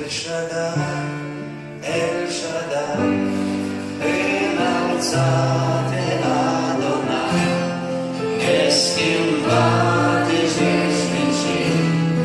Shaddai, El Shaddai, înălțate Adonai, neschimbat ești veșnicii,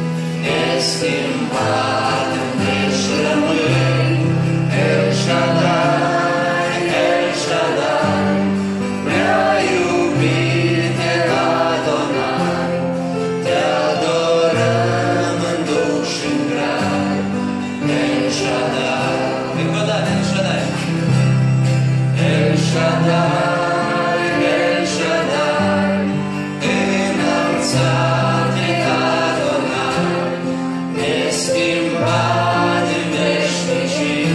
neschimbat în veci rămâi. El Shaddai, El Shaddai, prea iubite Adonai, te adorăm în duh și în grai. El Shaddai, încă o dată, El Shaddai, El Shaddai, El Shaddai, înălțate Adonai, neschimbat în veșnicii,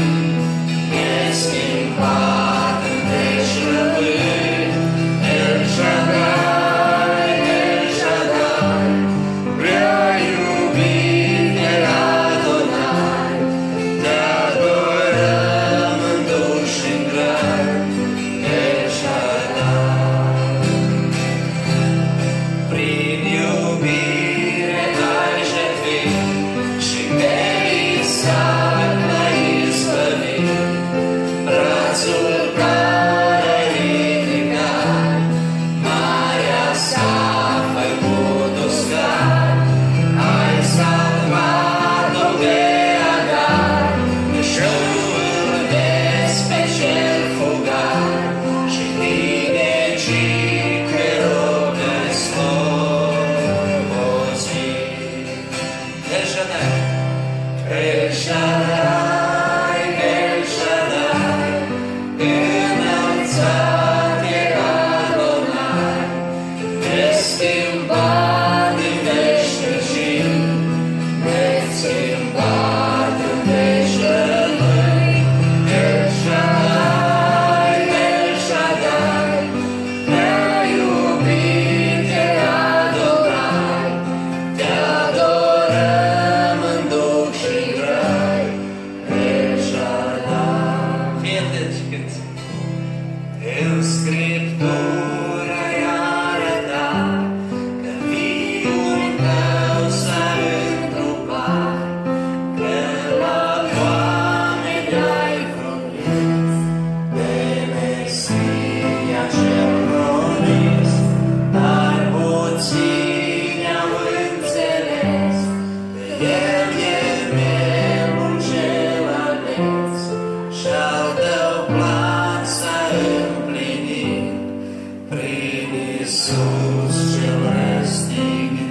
neschimbat în veci rămâi. El Shaddai, El Shaddai, prea iubite Adonai, te adorăm în duh și în grai. El Shaddai, prin iubire ai jertfit și pe Isaac l-ai izbăvit, brațul care ridicat, marea s-a făcut uscat, ai salvat-o de Agar, și îl vezi pe cel fugar, și tine cei că rogă slobozit. El Shaddai, El Shaddai, El Shaddai, înălțate Adonai, neschimbat în veșnicii, neschimbat în veci rămâi. El Shaddai, El Shaddai, prea iubite Adonai, te adorăm în duh și în grai. El Shaddai. Fii atent și cânt. În Scriptură i-a arătat că Fiul tău s-a întrupat, că la oameni ai promis pe Mesia cel promis, dar puțini au înțeles că El e Mielul cel ales și al tău plan s-a împlinit prin Iisus cel răstignit.